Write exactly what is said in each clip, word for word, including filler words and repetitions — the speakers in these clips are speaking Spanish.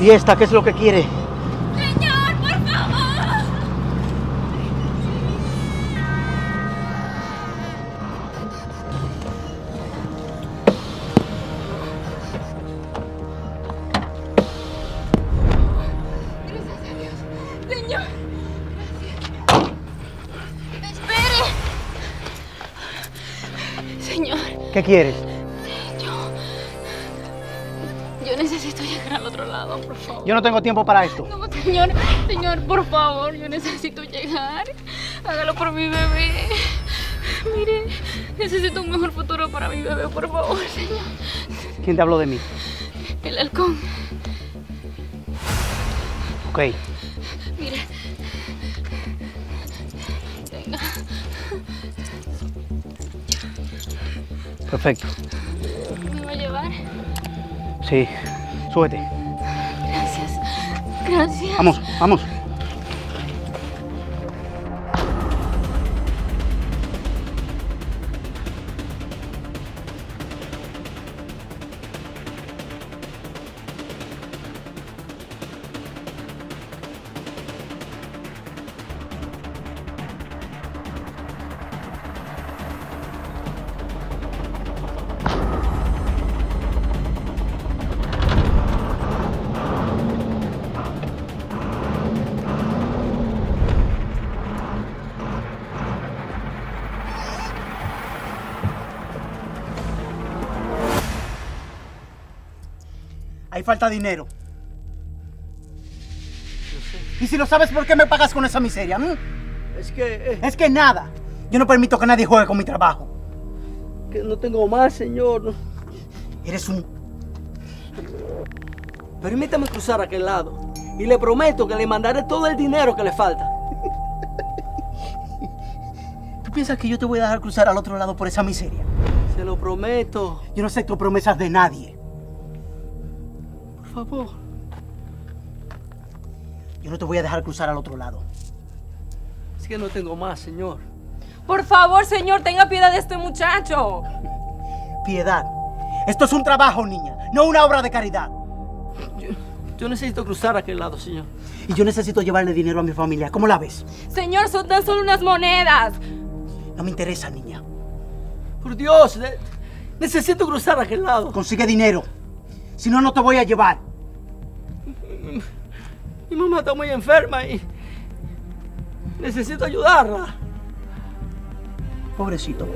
¿Y esta qué es lo que quiere? Señor, por favor. Gracias a Dios. Señor. Gracias. Espere. Señor. ¿Qué quieres? Yo necesito llegar al otro lado, por favor. Yo no tengo tiempo para esto. No, señor, señor, por favor, yo necesito llegar. Hágalo por mi bebé. Mire, necesito un mejor futuro para mi bebé, por favor, señor. ¿Quién te habló de mí? El halcón. Ok. Mire. Venga. Perfecto. ¿Me va a llevar? Sí. Súbete. Gracias. Gracias. Vamos, vamos. Ahí falta dinero. ¿Y si lo sabes, por qué me pagas con esa miseria? ¿Mm? Es que... Eh, Es que nada. Yo no permito que nadie juegue con mi trabajo. que no tengo más, señor. Eres un... Permítame cruzar a aquel lado. Y le prometo que le mandaré todo el dinero que le falta. ¿Tú piensas que yo te voy a dejar cruzar al otro lado por esa miseria? Se lo prometo. Yo no acepto promesas de nadie. Por favor. Yo no te voy a dejar cruzar al otro lado. Es que no tengo más, señor. Por favor, señor, tenga piedad de este muchacho. Piedad. Esto es un trabajo, niña, no una obra de caridad. Yo, yo necesito cruzar a aquel lado, señor. Y yo necesito llevarle dinero a mi familia. ¿Cómo la ves? Señor, son tan solo unas monedas. No me interesa, niña. Por Dios, ne- necesito cruzar a aquel lado. Consigue dinero. Si no, no te voy a llevar. Mi mamá está muy enferma y necesito ayudarla. Pobrecito.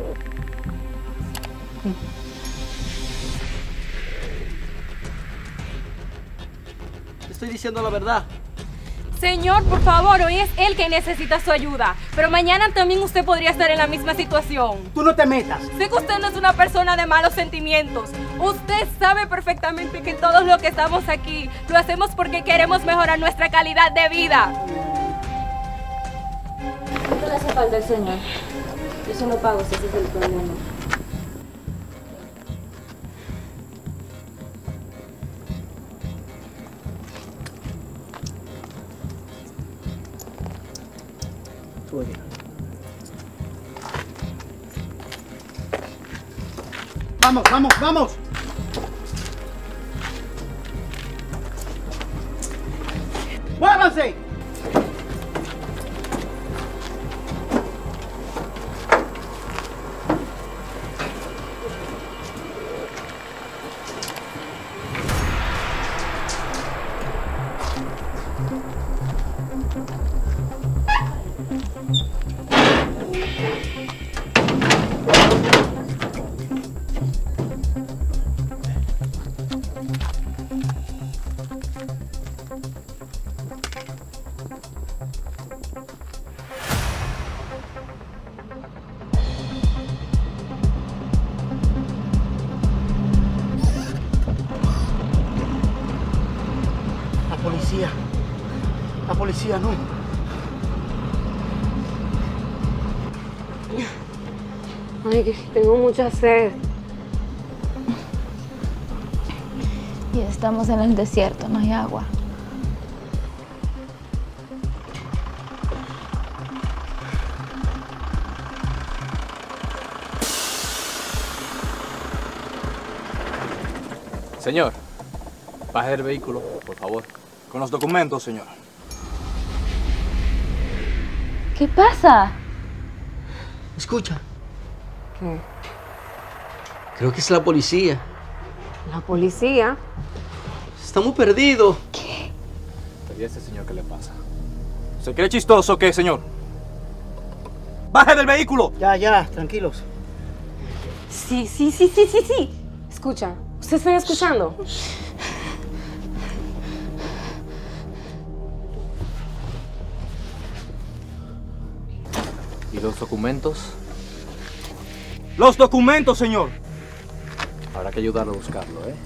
Estoy diciendo la verdad. Señor, por favor, hoy es él que necesita su ayuda. Pero mañana también usted podría estar en la misma situación. Tú no te metas. Sé que usted no es una persona de malos sentimientos. Usted sabe perfectamente que todos los que estamos aquí lo hacemos porque queremos mejorar nuestra calidad de vida. ¿Cuánto le hace falta al señor? Yo se lo pago si ese es el problema. Vamos, vamos, vamos. ¡Muévanse! La policía. La policía no. Ay, que tengo mucha sed. Y estamos en el desierto, no hay agua. Señor, baje del vehículo, por favor. Con los documentos, señor. ¿Qué pasa? Escucha. ¿Qué? Creo que es la policía. ¿La policía? Estamos perdidos. ¿Y a este señor qué le pasa? ¿Se cree chistoso o qué, señor? ¡Baje del vehículo! Ya, ya, tranquilos. Sí, sí, sí, sí, sí, sí. Escucha, ¿ustedes están escuchando? ¿Y los documentos? ¡Los documentos, señor! Habrá que ayudarlo a buscarlo, ¿eh?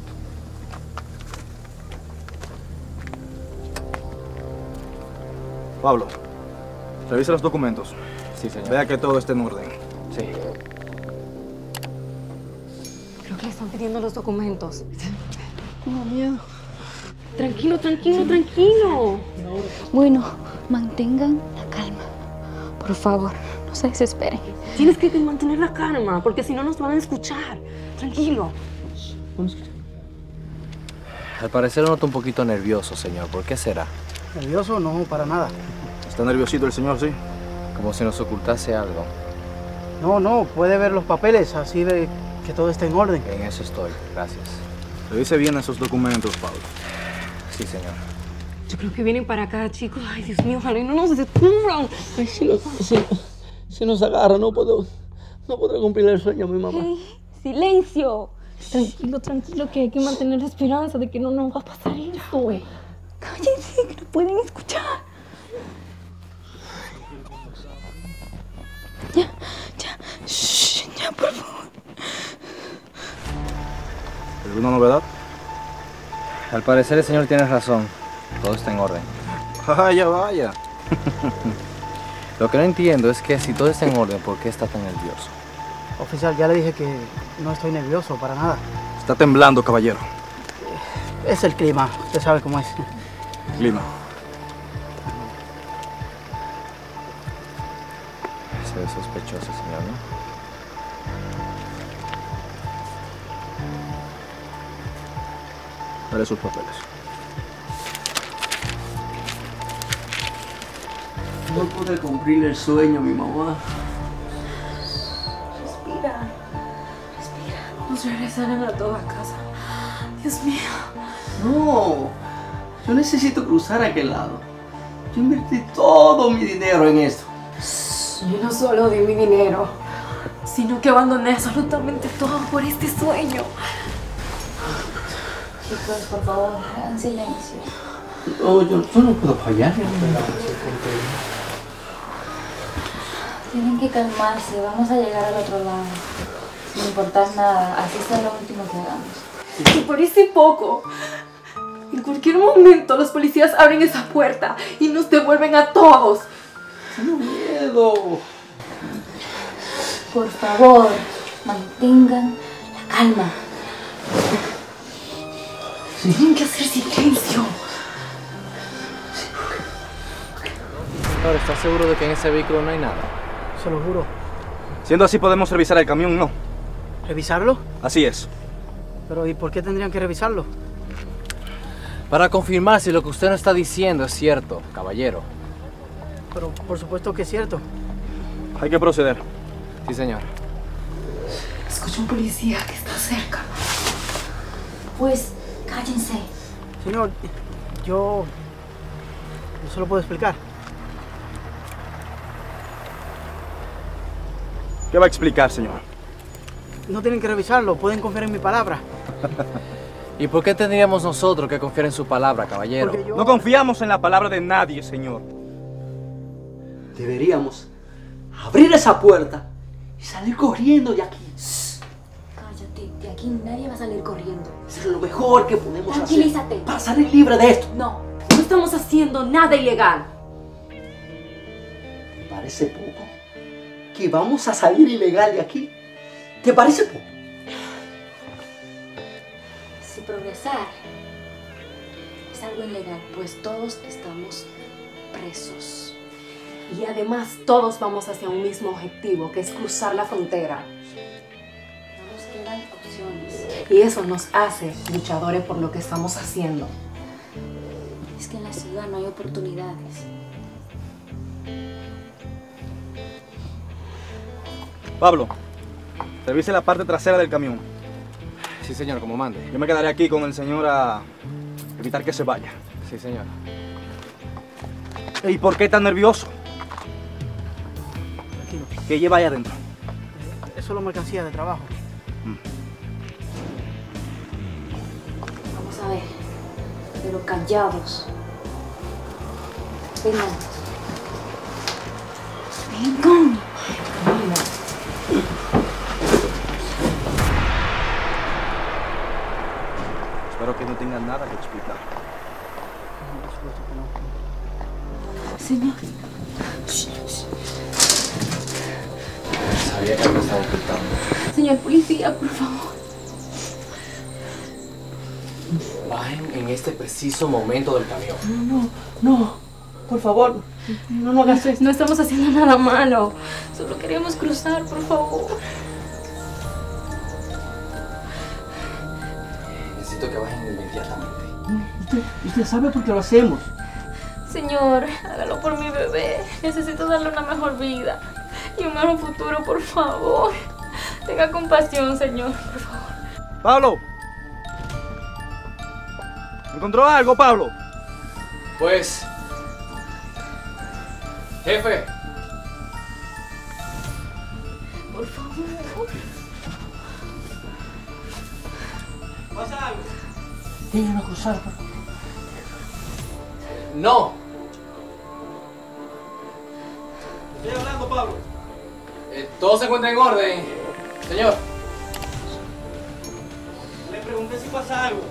Pablo, revisa los documentos. Sí, señor. Vea que todo esté en orden. Sí. Creo que le están pidiendo los documentos. Tengo miedo. Tranquilo, tranquilo, tranquilo. Bueno, mantengan la calma. Por favor, no se desesperen. Tienes que mantener la calma, porque si no nos van a escuchar. Tranquilo. Al parecer lo noto un poquito nervioso, señor. ¿Por qué será? ¿Nervioso? No, para nada. ¿Está nerviosito el señor, sí? Como si nos ocultase algo. No, no, puede ver los papeles, así de que todo esté en orden. En eso estoy. Gracias. Revise bien esos documentos, Pablo. Sí, señor. Yo creo que vienen para acá, chicos. Ay, Dios mío, ojalá y no nos descubran. Ay, si, nos, si, si nos agarra, no puedo, no podré cumplir el sueño, mi mamá. Hey, ¡silencio! Tranquilo, tranquilo, que hay que mantener la esperanza de que no nos va a pasar esto, güey. Cállense, que no pueden escuchar. Ya, ya, shh, ya, por favor. ¿Alguna novedad? Al parecer el señor tiene razón. Todo está en orden. Vaya, vaya. Lo que no entiendo es que si todo está en orden, ¿por qué está tan nervioso? Oficial, ya le dije que no estoy nervioso para nada. Está temblando, caballero. Es el clima, usted sabe cómo es. Clima. Se ve sospechoso, señor, ¿no? Daré sus papeles. No podré cumplir el sueño, mi mamá. Respira. Respira. Nos regresarán a toda casa. Dios mío. No, yo necesito cruzar a aquel lado. Yo invertí todo mi dinero en esto. Yo no solo di mi dinero, sino que abandoné absolutamente todo por este sueño. Chicos, por favor, hagan silencio. No, yo, yo no puedo fallar. Tienen que calmarse, vamos a llegar al otro lado. Sin importar nada, así sea lo último que hagamos. Y parece poco. En cualquier momento los policías abren esa puerta y nos devuelven a todos. Tengo miedo. Por favor, mantengan la calma. Tienen que hacer silencio. Señor, ¿está seguro de que en ese vehículo no hay nada? Se lo juro. Siendo así, podemos revisar el camión, ¿no? ¿Revisarlo? Así es. Pero ¿y por qué tendrían que revisarlo? Para confirmar si lo que usted nos está diciendo es cierto, caballero. Pero por supuesto que es cierto. Hay que proceder. Sí, señor. Escucho un policía que está cerca. Pues, cállense. Señor, yo... yo solo puedo explicar. ¿Qué va a explicar, señor? No tienen que revisarlo, pueden confiar en mi palabra. ¿Y por qué tendríamos nosotros que confiar en su palabra, caballero? Porque yo... No confiamos en la palabra de nadie, señor. Deberíamos abrir esa puerta y salir corriendo de aquí. Cállate, de aquí nadie va a salir corriendo. Es lo mejor que podemos hacer Tranquilízate. para salir libre de esto. No. No estamos haciendo nada ilegal. ¿Te parece poco que vamos a salir ilegal de aquí? ¿Te parece poco? Si progresar es algo ilegal, pues todos estamos presos. Y además todos vamos hacia un mismo objetivo, que es cruzar la frontera. No nos quedan opciones. Y eso nos hace luchadores por lo que estamos haciendo. Es que en la ciudad no hay oportunidades. Pablo, revise la parte trasera del camión. Sí, señor, como mande. Yo me quedaré aquí con el señor a evitar que se vaya. Sí, señor. ¿Y por qué tan nervioso? Tranquilo. ¿Qué lleva ahí adentro? Eso es la mercancía de trabajo. Vamos a ver. Pero callados. Vengan. Vengan. Espero que no tengan nada que explicar. Señor. Sabía que algo estaba ocultando. Señor policía, por favor. Bajen en este preciso momento del camión. No, no, por favor, no, no hagas esto. No estamos haciendo nada malo. Solo queremos cruzar, por favor. Necesito que bajen inmediatamente. Usted, usted sabe por qué lo hacemos. Señor, hágalo por mi bebé. Necesito darle una mejor vida y un mejor futuro, por favor. Tenga compasión, señor, por favor. ¡Pablo! ¿Encontró algo, Pablo? Pues... Jefe. Por favor. ¿Pasa algo? Déjenlo cruzar, por favor. No. Estoy hablando, Pablo. Eh, todo se encuentra en orden, señor. Le pregunté si pasa algo.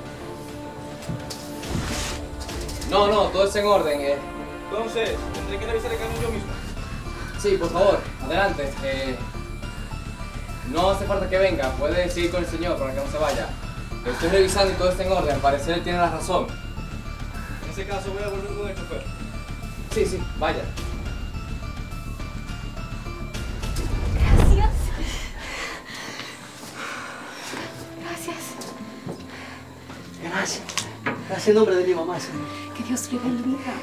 No, no, todo está en orden. Eh. Entonces, tendré que revisar el camión yo mismo. Sí, por favor, adelante. Eh, no hace falta que venga, puede seguir con el señor para que no se vaya. Estoy revisando y todo está en orden, al parecer él tiene la razón. En ese caso voy a volver con el chofer. Sí, sí, vaya. Gracias. Gracias. Gracias. Gracias en nombre de mi mamá, Señor. Que Dios le bendiga.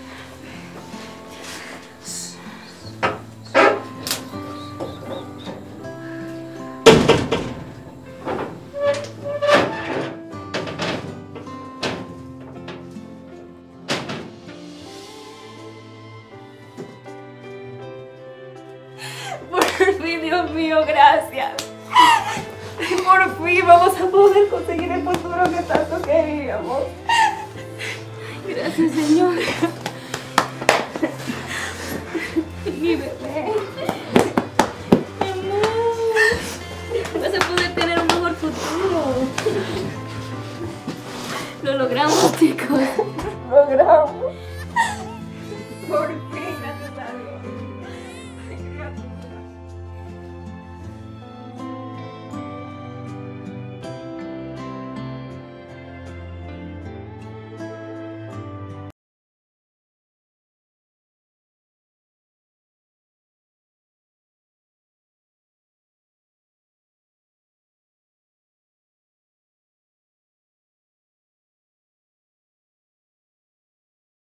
Por fin, Dios mío, gracias. Por fin vamos a poder conseguir el futuro que tanto queríamos. Gracias, Señor. Mi bebé.